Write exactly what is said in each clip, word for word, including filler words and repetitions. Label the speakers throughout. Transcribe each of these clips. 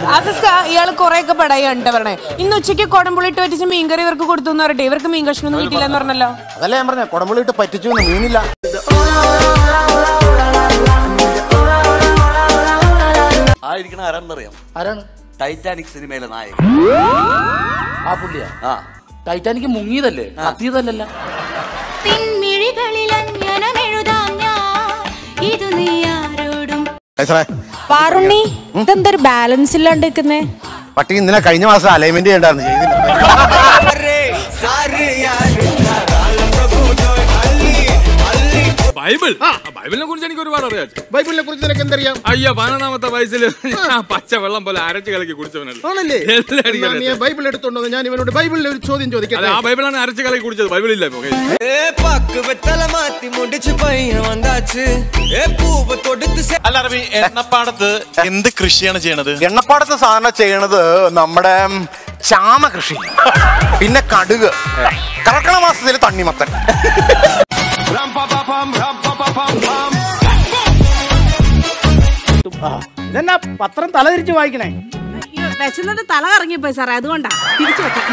Speaker 1: ഇയാള് കൊറേ ഒക്കെ പടായി കണ്ട പറഞ്ഞേ. ഇന്ന് ഉച്ചയ്ക്ക് കൊടംപുളിട്ട് പറ്റിച്ച് മീൻകറി ഇവർക്ക് കൊടുത്തു എന്ന് പറയട്ടെ. ഇവർക്ക് മീൻ കഷ്ണൊന്നും കിട്ടില്ലെന്ന് പറഞ്ഞല്ലോ.
Speaker 2: അതല്ലേ ഞാൻ പറഞ്ഞ കൊടംപുളിട്ട് പറ്റിച്ചു മീനില്ല.
Speaker 3: ആയിരിക്കണ ആരാണെന്നറിയാം?
Speaker 2: ആരാണ്?
Speaker 3: ടൈറ്റാനിക് സിനിമയിലെ നായകൻ.
Speaker 2: ആ പുള്ളിയാ?
Speaker 3: ആ.
Speaker 2: ടൈറ്റാനിക് മുങ്ങിയതല്ലേ, കത്തിയതല്ലല്ലോ.
Speaker 1: പാറുണ്ണി, ഇതെന്തൊരു ബാലൻസ് ഇല്ലാണ്ട് നിൽക്കുന്നേ?
Speaker 2: പട്ടി ഇന്നലെ കഴിഞ്ഞ മാസം അലൈൻമെന്റ് ചെയ്യണ്ടായിരുന്നു, ചെയ്തില്ല.
Speaker 4: ബൈബിൾ ബൈബിളിനെ കുറിച്ച് എനിക്ക് ഒരുപാട് അറിയാം.
Speaker 2: ബൈബിളിനെ കുറിച്ച് നിനക്ക് എന്തറിയാം?
Speaker 4: അയ്യോ, പതിനൊന്നാമത്തെ വയസ്സിൽ പച്ച വെള്ളം പോലെ അരച്ച് കലക്കി കുടിച്ചവനല്ലേ.
Speaker 2: ബൈബിൾ എടുത്തോണ്ടോ? ഞാൻ ഇവനോട് ബൈബിളിലെ ഒരു ചോദ്യം ചോദിക്കാം.
Speaker 4: ആ ബൈബിളാണ് അരച്ച് കലക്കി കുടിച്ചത്, ബൈബിളില്ല.
Speaker 5: എണ്ണപ്പാടത്ത് എന്ത് കൃഷിയാണ് ചെയ്യണത്?
Speaker 2: എണ്ണപ്പാടത്ത് സാധാരണ ചെയ്യണത് നമ്മുടെ ചാമ കൃഷി, പിന്നെ കടുക്, കർക്കിടക മാസത്തിൽ തണ്ണിമത്തൻ. ഇതെന്നാ പത്രം തല തിരിച്ച് വായിക്കണേ?
Speaker 1: വിശന്നിട്ട് തല കറങ്ങിപ്പോയി സാറേ, അതുകൊണ്ടാ തിരിച്ചു വെക്കാം.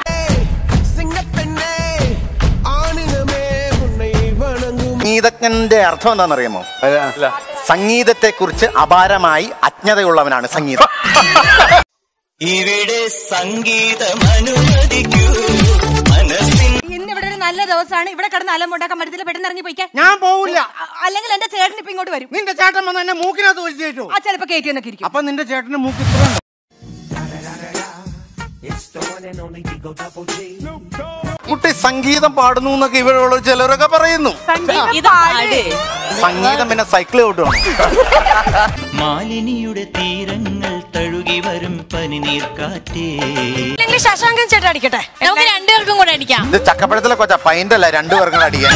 Speaker 2: സംഗീതജ്ഞന്റെ അർത്ഥം എന്താണെന്നറിയാമോ? സംഗീതത്തെ കുറിച്ച് അപാരമായി അജ്ഞതയുള്ളവനാണ് സംഗീതം.
Speaker 6: ഇവിടെ സംഗീതം അനുവദിക്കൂ.
Speaker 7: ഇന്ന് ഇവിടെ ഒരു നല്ല ദിവസമാണ്. ഇവിടെ കിടന്ന് അലമുണ്ടാക്കാൻ പറ്റത്തില്ല, പെട്ടെന്ന് ഇറങ്ങി പോയിക്കാൻ.
Speaker 2: ഞാൻ പോവില്ല.
Speaker 7: അല്ലെങ്കിൽ എന്റെ ചേട്ടൻ ഇപ്പൊ ഇങ്ങോട്ട് വരും.
Speaker 2: നിന്റെ ചേട്ടൻ വന്ന് എന്നെ മൂക്കിനകത്ത് വലിച്ചു കയറ്റുമോ?
Speaker 7: ആ ചിലപ്പോ കയറ്റി എന്നൊക്കെ ഇരിക്കും.
Speaker 2: അപ്പൊ നിന്റെ ചേട്ടന്റെ മൂക്ക് ഇത്ര കുട്ടി സംഗീതം പാടുന്നു എന്നൊക്കെ ഇവരോട് ചിലരൊക്കെ പറയുന്നു. സംഗീതം പിന്നെ സൈക്കിൾ ഓട്ടുവാണ്.
Speaker 6: മാലിനിയുടെ തീരങ്ങൾ തഴുകി വരും പനിനീർക്കാറ്റേ.
Speaker 7: ശശാങ്കൻ ചേട്ടൻ അടിക്കട്ടെ, നമുക്ക് രണ്ടുപേർക്കും കൂടെ അടിക്കാം.
Speaker 2: ഇത് ചക്കപ്പഴത്തിലെ കൊച്ച പൈൻ്റ് അല്ല, രണ്ടുപേർക്കും അടിക്കാൻ.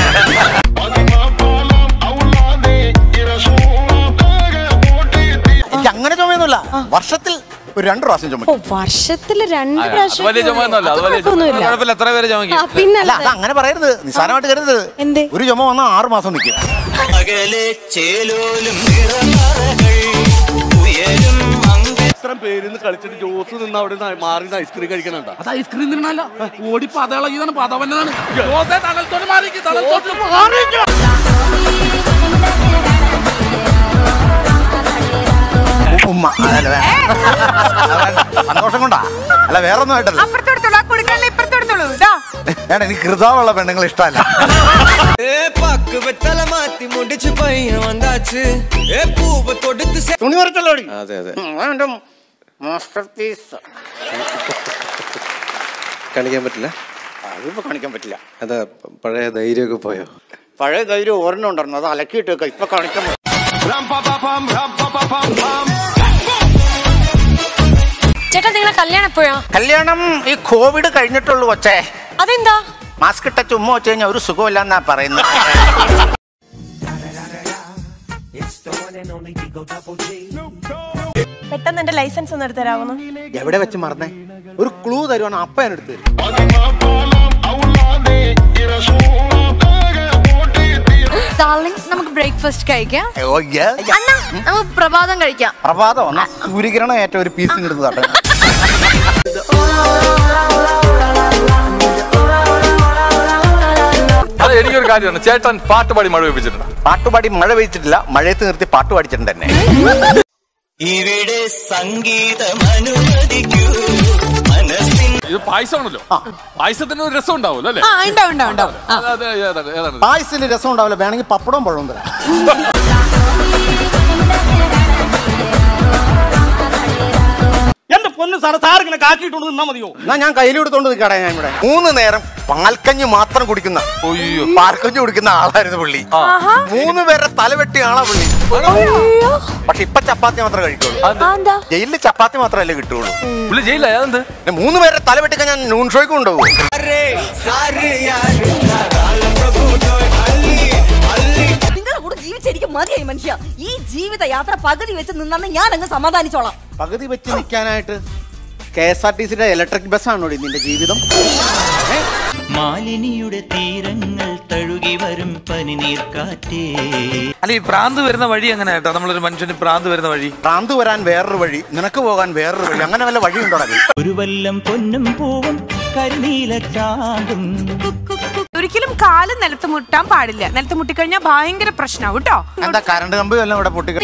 Speaker 2: എനിക്ക് അങ്ങനെ ചുമയൊന്നുമില്ല, വർഷത്തിൽ ഒരു രണ്ടു പ്രാവശ്യം ചുമക്കും.
Speaker 1: വർഷത്തില് രണ്ട് പ്രാവശ്യം
Speaker 2: അല്ല, അത് അങ്ങനെ പറയരുത്, നിസ്സാരമായിട്ട് കരുതരുത്. ഒരു ചുമ വന്നാൽ ആറു മാസം നിൽക്കും.
Speaker 3: ഇത്രയും പേരിന്ന് കളിച്ചിട്ട് ജോസ് നിന്ന് അവിടെ മാറി ഐസ്ക്രീം കഴിക്കണുണ്ടോ?
Speaker 2: അത് ഐസ്ക്രീം തിന്നല്ല, ഓടി പതളതാണ് പതവനാണ്. ഉമ്മ സന്തോഷം കൊണ്ടാ, അല്ല വേറൊന്നും ആയിട്ടല്ല. ഞാൻ എനിക്ക് കൃതാവുള്ള പെണ്ണുങ്ങൾ ഇഷ്ടമല്ല. തുണി കുറച്ചല്ലോ.
Speaker 5: അതെ അതെ,
Speaker 2: മാസ്റ്റർ പീസ്
Speaker 5: കാണിക്കാൻ പറ്റില്ല.
Speaker 2: അതിപ്പോ കാണിക്കാൻ പറ്റില്ല.
Speaker 5: അതാ പഴയ ധൈര്യമൊക്കെ പോയോ?
Speaker 2: പഴയ ധൈര്യം ഒരെണ്ണം ഉണ്ടായിരുന്നു, അത് അലക്കിയിട്ട് വെക്കാം, ഇപ്പൊ കാണിക്കാൻ പറ്റും.
Speaker 7: ചേട്ടാ, നിങ്ങളെ കല്യാണം എപ്പോഴാ?
Speaker 2: കല്യാണം ഈ കോവിഡ് കഴിഞ്ഞിട്ടുള്ളൂ കൊച്ചേ.
Speaker 7: അതെന്താ?
Speaker 2: മാസ്ക് ഇട്ട ചുമ്മ വെച്ച് കഴിഞ്ഞാൽ ഒരു സുഖമില്ലെന്നാ പറയുന്നത്.
Speaker 7: പെട്ടെന്ന് എന്റെ ലൈസൻസ് ഒന്ന് എടുത്ത് തരാമോ?
Speaker 2: എവിടെ വെച്ച് മറന്നേ? ഒരു ക്ലൂ തരുവാണ്, അപ്പ ഞാൻ എടുത്ത് തരും.
Speaker 7: നമുക്ക് ബ്രേക്ക്ഫാസ്റ്റ് കഴിക്കാം.
Speaker 2: അണ്ണാ,
Speaker 7: നമുക്ക് പ്രഭാതം കഴിക്കാം.
Speaker 2: പ്രഭാതം എന്നാ സൂര്യകിരണം ഏറ്റ ഒരു പീസ് ഇടുന്നത് കേട്ടോ.
Speaker 4: അതെ, എനിക്കൊരു കാര്യമാണ്, ചേട്ടൻ പാട്ടുപാടി മഴ വെപ്പിച്ചിട്ടുണ്ട്.
Speaker 2: പാട്ടുപാടി മഴ പെയ്ച്ചിട്ടില്ല, മഴയത്ത് നിർത്തി പാട്ട് പാടിച്ചിട്ടുണ്ട് തന്നെ.
Speaker 6: ഇവിടെ സംഗീതം അനുവദിക്കൂ.
Speaker 4: ഇത് പായസമാണല്ലോ, പായസത്തിന് ഒരു രസം ഉണ്ടാവുമല്ലോ അല്ലേ?
Speaker 2: പായസത്തിന് രസം ഉണ്ടാവില്ല, വേണമെങ്കിൽ പപ്പടവും പഴവും തരാം.
Speaker 3: എന്റെ പൊന്നു സാറ് സാറിങ്ങനെ കാറ്റിട്ടുണ്ട് നിന്നാ മതിയോ?
Speaker 2: എന്നാ ഞാൻ കയ്യിലെടുത്തോണ്ട് നിൽക്കട. ഞാൻ ഇവിടെ മൂന്ന് നേരം പാൽക്കഞ്ഞി മാത്രം കുടിക്കുന്ന പാൽക്കഞ്ഞി കുടിക്കുന്ന ആളായിരുന്നു പുള്ളി. മൂന്ന് പേരെ തലവെട്ടിയ ആളാ പുള്ളി. പക്ഷെ ഇപ്പൊ ചപ്പാത്തി മാത്രമേ കഴിക്കുള്ളൂ. ജയിലില് ചപ്പാത്തി മാത്രമല്ലേ കിട്ടുള്ളൂ.
Speaker 4: പുള്ളി ജയിലിലാ?
Speaker 2: മൂന്ന് പേരെ തലവെട്ടിക്കാൻ ഞാൻ നൂൺ ഷോയ്ക്ക് കൊണ്ടുപോകും.
Speaker 7: നിങ്ങളുടെ കൂടെ ജീവിച്ചെനിക്ക് മതിയായി മനുഷ്യ. ഈ ജീവിത യാത്ര പകുതി വെച്ച് നിന്നാണ് ഞാൻ അങ്ങ് സമാധാനിച്ചോളാം.
Speaker 2: പകുതി വെച്ച് നിൽക്കാനായിട്ട് കെ എസ് ആർ ടി സിയുടെ ഇലക്ട്രിക് ബസ്സാണോ നിന്റെ ജീവിതം?
Speaker 6: മാലിനിയുടെ തീരങ്ങൾ തഴുകി വരും പനിനീർക്കാറ്റേ.
Speaker 8: അല്ല ഈ പ്രാന്ത് വരുന്ന വഴി എങ്ങനെ കേട്ടോ? നമ്മളൊരു മനുഷ്യന് പ്രാന്ത് വരുന്ന വഴി,
Speaker 2: പ്രാന്ത് വരാൻ വേറൊരു വഴി, നിനക്ക് പോകാൻ വേറൊരു വഴി, അങ്ങനെ വല്ല വഴി ഉണ്ടോ?
Speaker 6: ഒരു വല്ലം പൊന്നും പൂവും കരിനീല ചാമ്പും.
Speaker 1: ഒരിക്കലും കാല് നിലത്ത് മുട്ടാൻ പാടില്ല. നിലത്ത് മുട്ടിക്കഴിഞ്ഞാൽ ഭയങ്കര പ്രശ്നമാവും കേട്ടോ.
Speaker 2: എന്താ കറണ്ട് കമ്പി വല്ലതും ഇവിടെ പൊട്ടിക്ക.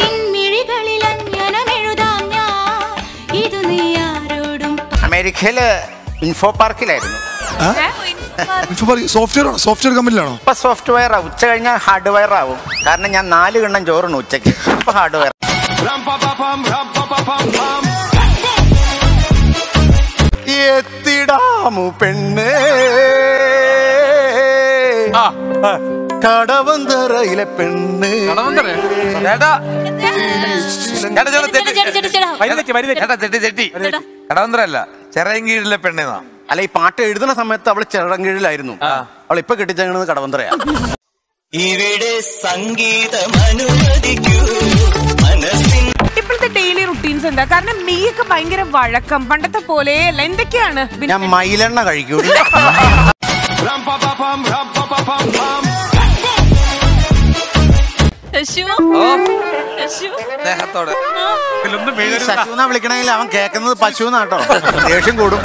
Speaker 2: അമേരിക്കയില് ഇൻഫോ പാർക്കിലായിരുന്നു.
Speaker 9: സോഫ്റ്റ്വെയർ സോഫ്റ്റ്വെയർ കമ്പനിയിലാണോ?
Speaker 2: ഇപ്പൊ സോഫ്റ്റ്വെയർ ആവും, ഉച്ച കഴിഞ്ഞാൽ ഹാർഡ്വെയർ ആവും. കാരണം ഞാൻ നാല് കിണ്ണം ചോറുണ്ട് ഉച്ചക്ക്. ഇപ്പൊ ഹാർഡ്വെയർ. എത്തിടാമു പെണ്ണേ കടവന്തറയിലെ പെണ്ണ്.
Speaker 8: കടവന്തരല്ല, ചെറയൻകീഴിലെ പെണ്ണേന്നാ.
Speaker 2: അല്ല, ഈ പാട്ട് എഴുതുന്ന സമയത്ത് അവള് ചെറങ്കീഴിലായിരുന്നു. അവൾ ഇപ്പൊ കെട്ടിച്ചേക്കുന്നത് കടവന്തറയാ.
Speaker 6: ഇവിടെ സംഗീതം അനുവദിക്കൂ മനസ്സിൻ.
Speaker 1: ഇപ്പോഴത്തെ ഡെയിലി റുട്ടീൻസ് എന്താ? കാരണം മീയൊക്കെ ഭയങ്കര വഴക്കം, പണ്ടത്തെ പോലെയല്ല. എന്തൊക്കെയാണ്?
Speaker 2: ഞാൻ മയിലെണ്ണ കഴിക്കൂ.
Speaker 8: സ്നേഹത്തോടെ
Speaker 2: ശശുന വിളിക്കണമെങ്കിൽ അവൻ കേൾക്കുന്നത് പശുന്നാട്ടോ. ദേഷ്യം കൂടും.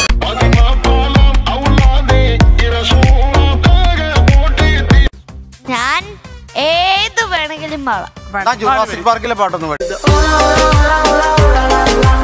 Speaker 10: ഞാൻ ഏത് വേണമെങ്കിലും പാടാം.
Speaker 2: ജുറാസിക് പാർക്കിലെ പാട്ടൊന്നും പാടി.